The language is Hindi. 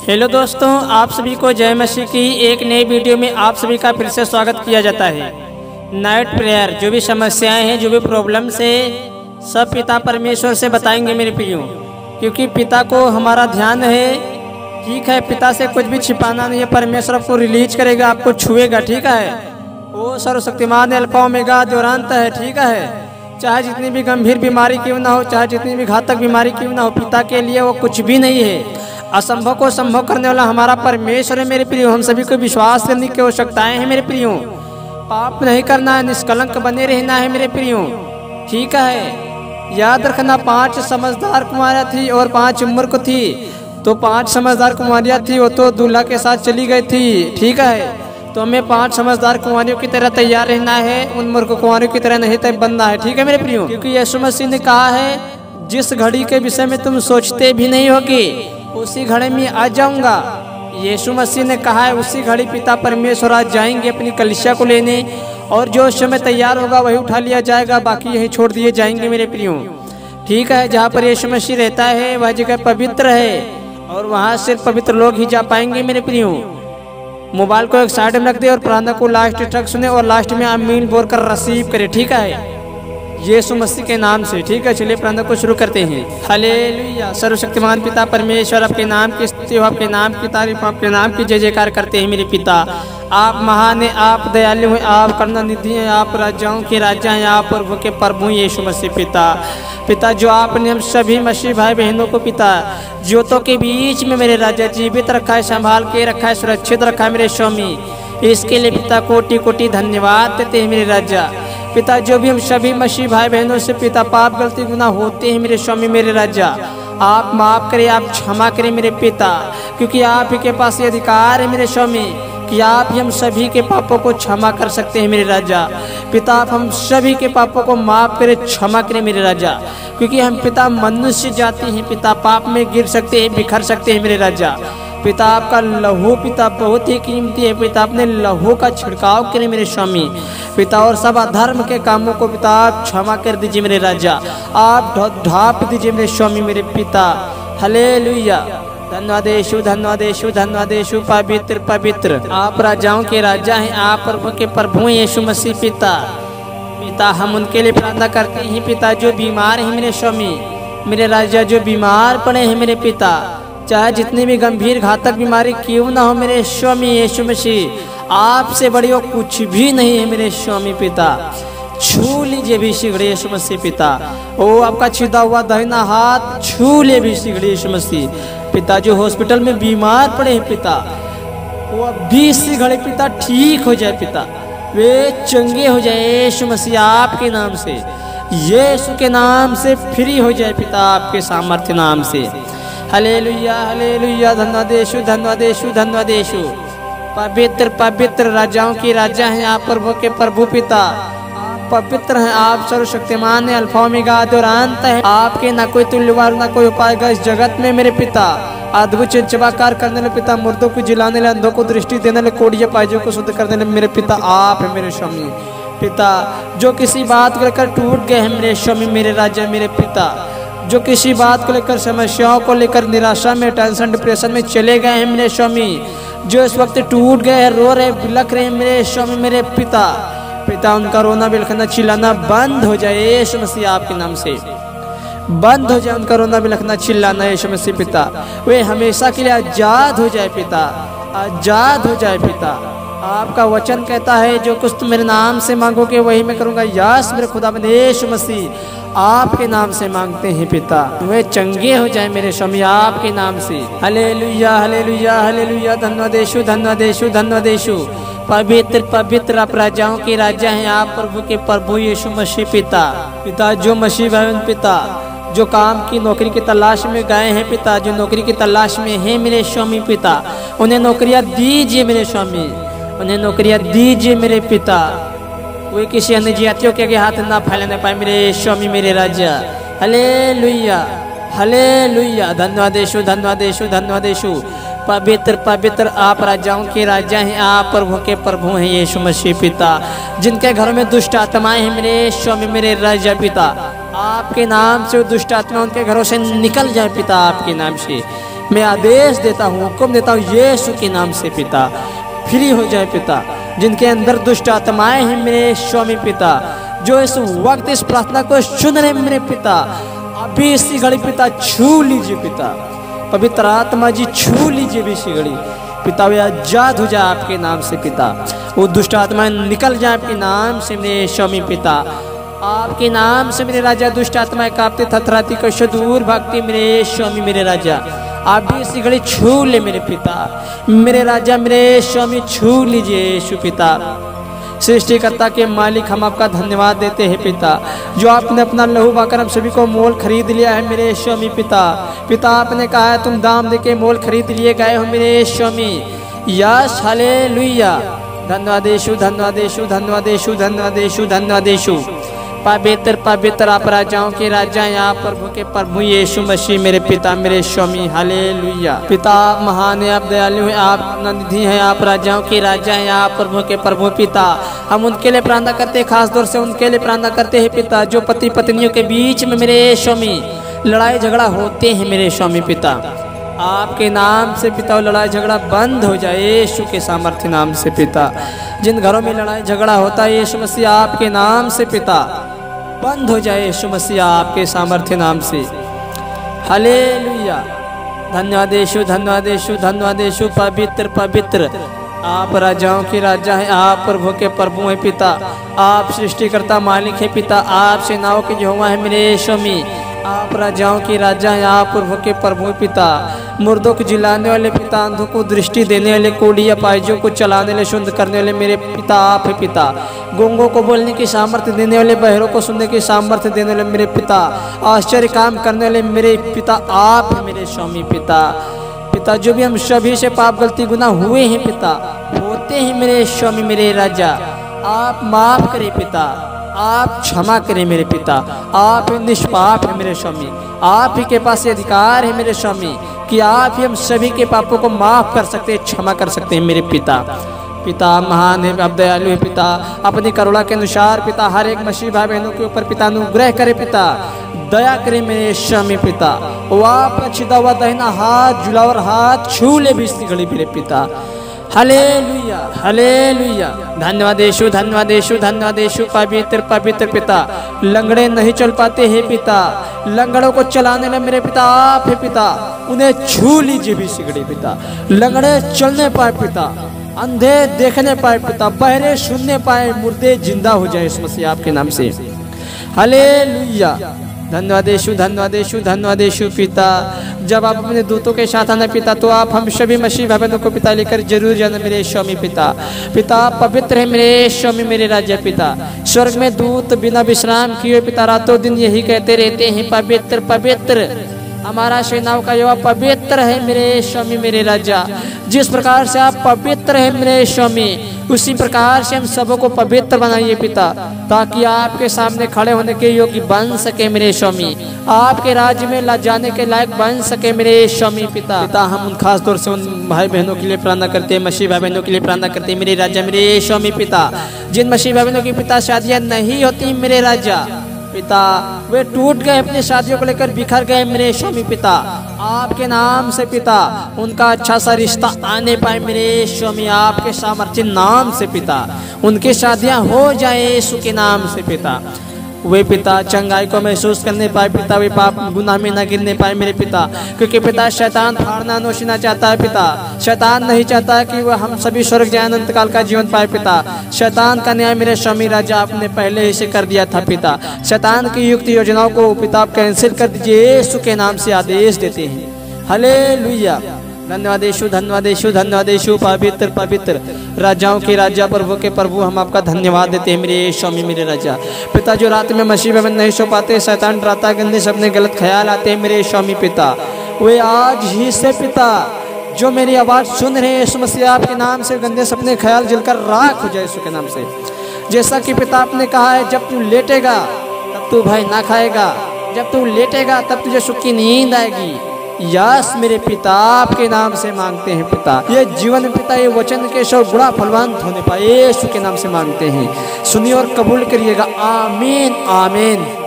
हेलो दोस्तों, आप सभी को जय मसीह की एक नई वीडियो में आप सभी का फिर से स्वागत किया जाता है। नाइट प्रेयर, जो भी समस्याएं हैं, जो भी प्रॉब्लम्स है, सब पिता परमेश्वर से बताएंगे मेरे प्रियो, क्योंकि पिता को हमारा ध्यान है। ठीक है, पिता से कुछ भी छिपाना नहीं है। परमेश्वर आपको रिलीज करेगा, आपको छुएगा। ठीक है, वो सर्वशक्तिमान अल्फा ओमेगा दुरांत है। ठीक है, चाहे जितनी भी गंभीर बीमारी क्यों ना हो, चाहे जितनी भी घातक बीमारी क्यों ना हो, पिता के लिए वो कुछ भी नहीं है। असंभव को संभव करने वाला हमारा परमेश्वर है मेरे प्रियो। हम सभी को विश्वास करने की आवश्यकताएं हैं मेरे प्रियो। पाप नहीं करना है, निष्कलंक बने रहना है मेरे प्रियो। ठीक है, याद रखना, 5 समझदार कुमारियाँ थी और 5 मूर्ख थी। तो 5 समझदार कुमारियाँ थी, वो तो दूल्हा के साथ चली गई थी। ठीक है, तो हमें 5 समझदार कुमारियों की तरह तैयार रहना है, उन मूर्ख कुमारियों की तरह नहीं तय बनना है। ठीक है मेरे प्रियो, क्योंकि यीशु मसीह ने कहा है, जिस घड़ी के विषय में तुम सोचते भी नहीं होगे उसी घड़ी में आ जाऊंगा। यीशु मसीह ने कहा है, उसी घड़ी पिता परमेश्वर आ जाएंगे अपनी कलीसिया को लेने, और जो उस समय तैयार होगा वही उठा लिया जाएगा, बाकी यही छोड़ दिए जाएंगे मेरे प्रियो। ठीक है, जहाँ पर यीशु मसीह रहता है वह जगह पवित्र है, और वहाँ सिर्फ पवित्र लोग ही जा पाएंगे मेरे प्रियो। मोबाइल को एक साइड में रख दे और प्रार्थना को लास्ट तक सुने, और लास्ट में आमीन बोलकर रिसीव करे। ठीक है, यीशु मसीह के नाम से। ठीक है, चलिए प्रार्थना को शुरू करते हैं। हालेलुया। सर्वशक्तिमान पिता परमेश्वर, आपके नाम की स्तुति हो, आपके नाम की तारीफ, आपके नाम की जय जयकार करते हैं मेरे पिता। आप महान हैं, आप दयालु हैं, आप करुणानिधि हैं, आप राजाओं के राजा हैं, आप प्रभु के प्रभु हैं यीशु मसीह पिता, जो आपने हम सभी मसीह भाई बहनों को पिता ज्योतों के बीच में मेरे राजा जीवित रखा है, संभाल के रखा है, सुरक्षित रखा है मेरे स्वामी। इसके लिए पिता कोटि कोटि धन्यवाद देते हैं मेरे राजा पिता। जो भी हम सभी मसीह भाई बहनों से पिता पाप गलती गुनाह होते हैं मेरे स्वामी मेरे राजा, आप माफ करें, आप क्षमा करें मेरे पिता, क्योंकि आप ही के पास ये अधिकार है मेरे स्वामी कि आप हम सभी के पापों को क्षमा कर सकते हैं मेरे राजा पिता। आप हम सभी के पापों को माफ करें, क्षमा करें मेरे राजा, क्योंकि हम पिता मनुष्य जाति हैं पिता, पाप में गिर सकते हैं, बिखर सकते हैं मेरे राजा पिता। आपका लहू पिता बहुत ही कीमती है पिता, अपने लहू का छिड़काव करें मेरे स्वामी पिता, और सब अधर्म के कामों को पिता आप क्षमा कर दीजिए मेरे राजा, आप ढाप दीजिए मेरे स्वामी मेरे पिता। हालेलुया। धन्यवाद यीशु, धन्यवाद यीशु, धन्यवाद यीशु। पवित्र पवित्र आप राजाओं के राजा हैं, आप प्रभु के प्रभु हैं यीशु मसीह पिता। हम उनके लिए प्रार्थना करते हैं पिता, जो बीमार हैं मेरे स्वामी मेरे राजा, जो बीमार पड़े हैं मेरे पिता, चाहे जितनी भी गंभीर घातक बीमारी क्यों ना हो मेरे स्वामी यीशु मसीह, आपसे बड़ी वो कुछ भी नहीं है मेरे स्वामी पिता। छू लीजिए भी शीघ्र यीशु मसीह पिता, ओ आपका छिदा हुआ दाहिना हाथ छू ले भी शीघ्र यीशु मसीह पिता। जो हॉस्पिटल में बीमार पड़े हैं पिता, वो अभी शीघ्र पिता ठीक हो जाए पिता, वे चंगे हो जाए यीशु मसीह आपके नाम से, यीशु के नाम से फ्री हो जाए पिता, आपके सामर्थ्य नाम से। Hallelujah hallelujah. धन्यवाद यीशु, धन्यवाद यीशु, धन्यवाद यीशु। पवित्र पवित्र राजाओं की राजा हैं आप, प्रभु के प्रभु पिता, आप पवित्र हैं, आप सर्वशक्तिमान हैं, अल्फा ओमेगा दुरांत है, आपके ना कोई तुल्यवार ना कोई उपाय इस जगत में मेरे पिता। अद्भुत चमत्कार करने वाले पिता, मुर्दों को जिलाने वाले, अंधों को दृष्टि देने वाले, कोढ़िया पायजों को शुद्ध करने वाले मेरे पिता आप है मेरे स्वामी पिता। जो किसी बात को लेकर टूट गए हैं मेरे स्वामी मेरे राजा मेरे पिता, जो किसी बात को लेकर समस्याओं को लेकर निराशा में, टेंशन डिप्रेशन में चले गए हैं मेरे स्वामी, जो इस वक्त टूट गए हैं, रो रहे बिलख रहे हैं मेरे स्वामी मेरे पिता, उनका रोना बिलखना चिल्लाना बंद हो जाए यीशु मसीह आपके नाम से, बंद हो जाए उनका रोना बिलखना चिल्लाना यीशु मसीह पिता। वे हमेशा के लिए आजाद हो जाए पिता, आजाद हो जाए पिता। आपका वचन कहता है, जो कुछ तुम मेरे नाम से मांगोगे वही मैं करूंगा। यस मेरे खुदा यीशु मसीह आपके नाम से मांगते हैं पिता, वे चंगे हो जाए मेरे स्वामी आपके नाम से। Hallelujah hallelujah hallelujah. धन्यवाद यीशु, धन्यवाद यीशु, धन्यवाद यीशु। पवित्र पवित्र आप राजाओं के राजा हैं, आप प्रभु के प्रभु यीशु मसीह पिता। जो मसीह भाई पिता, जो काम की नौकरी की तलाश में गए हैं पिता, जो नौकरी की तलाश में है मेरे स्वामी पिता, उन्हें नौकरियां दीजिए मेरे स्वामी, उन्हें नौकरियां दीजिए मेरे पिता। वे किसी अन्य जातियों के आगे हाथ ना फैलाने पाए मेरे स्वामी मेरे राजा। Hallelujah hallelujah. धन्यवाद यीशु, धन्यवाद यीशु, धन्यवाद यीशु। पवित्र पवित्र आप राजाओं के राजा हैं, आप प्रभु के प्रभु हैं यीशु मसीह पिता। जिनके घरों में दुष्ट आत्माएं हैं मेरे स्वामी मेरे राजा पिता, आपके नाम से दुष्ट आत्मा उनके घरों से निकल जाए पिता, आपके नाम से मैं आदेश देता हूँ, हुक्म देता हूँ यीशु के नाम से पिता, फ्री हो जाए पिता। जिनके अंदर दुष्ट आत्माएं हैं मेरे स्वामी पिता, जो इस वक्त इस प्रार्थना को सुन रहे मेरे पिता, अभी इसी घड़ी पिता छू लीजिए पिता, पवित्र आत्मा जी छू लीजिए भी इसी घड़ी पिता। वे आजाद हो जाए आपके नाम से पिता, वो दुष्ट आत्माएं निकल जाए आपके नाम से मेरे स्वामी पिता। आपके नाम से मेरे राजा दुष्ट आत्माएं कांपते थरथराती कशो दूर भागती मेरे स्वामी मेरे राजा। आप भी इसी घड़ी छू ले मेरे पिता, मेरे राजा मेरे स्वामी छू लीजिए यीशु पिता। सृष्टिकर्ता के मालिक हम आपका धन्यवाद देते हैं पिता, जो आपने अपना लहू बहाकर हम सभी को मोल खरीद लिया है मेरे स्वामी पिता। पिता आपने कहा है तुम दाम देके मोल खरीद लिए गए हो मेरे स्वामी। यस हालेलुया, धन्यवाद यीशु, धन्यवाद यीशु, धन्यवाद यीशु, धन्यवाद यीशु, धन्यवाद यीशु। पवित्र पवित्र आप राजाओं के राजा, यहाँ प्रभु के प्रभु यीशु मसीह मेरे पिता मेरे स्वामी हालेलुया। पिता महान है, आप दयालु हैं, आप निधि हैं, आप राजाओं के राजा हैं, आप प्रभु के प्रभु पिता। हम उनके लिए प्रार्थना करते हैं, खास तौर से उनके लिए प्रार्थना करते हैं पिता, जो पति पत्नियों के बीच में मेरे स्वामी लड़ाई झगड़ा होते हैं मेरे स्वामी पिता। आपके नाम से पिता वो लड़ाई झगड़ा बंद हो जाए यीशु के सामर्थ्य नाम से पिता। जिन घरों में लड़ाई झगड़ा होता है यीशु मसीह आपके नाम से पिता बंद हो जाए यीशु मसीह आपके सामर्थ्य नाम से हालेलुया। धन्यवाद यीशु, धन्यवाद यीशु, धन्यवाद यीशु। पवित्र पवित्र आप राजाओं के राजा हैं, आप प्रभु के प्रभु हैं पिता, आप सृष्टिकर्ता मालिक है पिता, आप सेनाओं के यहोवा है मेरे स्वामी। आप राजाओं के राजा हैं, आप प्रभु के प्रभु पिता। मुर्दों को जिलाने वाले पिता, अंधों को दृष्टि देने वाले, कोढ़ी अपाहिजों को चलाने वाले, शुद्ध करने वाले मेरे पिता आप है पिता। गूंगों को बोलने की सामर्थ्य देने वाले, बहरों को सुनने की सामर्थ्य देने वाले मेरे पिता, आश्चर्य काम करने वाले मेरे पिता आप है मेरे स्वामी पिता। पिता जो भी हम सभी से पाप गलती गुनाह हुए हैं पिता, होते हैं मेरे स्वामी मेरे राजा, आप माफ करें पिता, आप क्षमा करें मेरे पिता। आप निष्पाप है मेरे स्वामी, आप ही के पास ये अधिकार है मेरे स्वामी कि आप ही हम सभी के पापों को माफ कर सकते हैं, क्षमा कर सकते हैं मेरे पिता। पिता महान है, आप दयालु है पिता, अपनी करुणा के अनुसार पिता हर एक मसीह भाई बहनों के ऊपर पिता अनुग्रह करे पिता, दया करे मेरे स्वामी पिता। वो आप छिदा हुआ दाहिना हाथ जुला और हाथ छू ले भी इसी घड़ी मेरे पिता। हालेलुया हालेलुया, धन्यवाद यीशु, धन्यवाद यीशु, धन्यवाद यीशु। पवित्र पवित्र पिता, लंगड़े नहीं चल पाते हैं पिता, लंगड़ों को चलाने में मेरे पिता आप है पिता, उन्हें छू लीजिए भी सिगड़ी पिता। लंगड़े चलने पाए पिता, अंधे देखने पाए पिता, बहरे सुनने पाए, मुर्दे जिंदा हो जाए इस मसीह आपके नाम से हालेलुया। धन्यवाद यीशु, धन्यवाद यीशु, धन्यवाद यीशु पिता। जब आप अपने दूतों के साथ आना पिता, तो आप हम सभी मसीह भाई बहनों को पिता लेकर जरूर जाना मेरे स्वामी पिता। पिता पवित्र है मेरे स्वामी मेरे राजा पिता। स्वर्ग में दूत बिना विश्राम किए पिता रातों दिन यही कहते रहते हैं, पवित्र पवित्र हमारा सेनाओं का यहोवा पवित्र है मेरे स्वामी मेरे राजा। जिस प्रकार से आप पवित्र है मेरे स्वामी, उसी प्रकार से हम सबों को पवित्र बनाइए पिता, ताकि आपके सामने खड़े होने के योग्य बन सके मेरे स्वामी, आपके राज्य में ला जाने के लायक बन सके मेरे स्वामी पिता। पिता हम उन खास तौर से उन भाई बहनों के लिए प्रार्थना करते हैं, मसीह भाई बहनों के लिए प्रार्थना करते हैं मेरे राजा मेरे स्वामी पिता। जिन मसीह भाई बहनों की पिता शादियां नहीं होती मेरे राजा पिता, वे टूट गए, अपनी शादियों को लेकर बिखर गए मेरे स्वामी पिता, आपके नाम से पिता उनका अच्छा सा रिश्ता आने पाए मेरे स्वामी, आपके सामर्थ्य नाम से पिता उनकी शादियां हो जाए यीशु के नाम से पिता। वे पिता चंगाई को महसूस करने पाए पिता, वे पाप गुनाह में न गिरने पाए मेरे पिता, क्योंकि पिता शैतान फाड़ना नोचना चाहता है पिता। शैतान नहीं चाहता है कि वह हम सभी स्वर्ग जाए, अनंत काल का जीवन पाए पिता। शैतान का न्याय मेरे स्वामी राजा आपने पहले ही से कर दिया था पिता। शैतान की युक्त योजनाओं को पिता आप कैंसिल कर दीजिए, यीशु के नाम से आदेश देते हैं हालेलुया। धन्यवाद यीशु, धन्यवाद यीशु, धन्यवाद यीशु। पवित्र पवित्र राजाओं के राजा प्रभु के प्रभु हम आपका धन्यवाद देते हैं मेरे स्वामी मेरे राजा पिता। जो रात में मसीह में नहीं सो पाते, शैतान डराता, गंदे सपने गलत ख्याल आते हैं मेरे स्वामी पिता, वे आज ही से पिता जो मेरी आवाज़ सुन रहे हैं यीशु मसीह आपके नाम से गंदे सपने ख्याल जलकर राख हो जाए यीशु के नाम से। जैसा कि पिता आपने कहा है, जब तू लेटेगा तब तू भाई ना खाएगा, जब तू लेटेगा तब तुझे सुख की नींद आएगी। यस मेरे पिता आपके नाम से मांगते हैं पिता, ये जीवन पिता ये वचन के सौ गुणा फलवंत होने पाए यीशु के नाम से मांगते हैं, सुनिए और कबूल करिएगा। आमीन आमीन।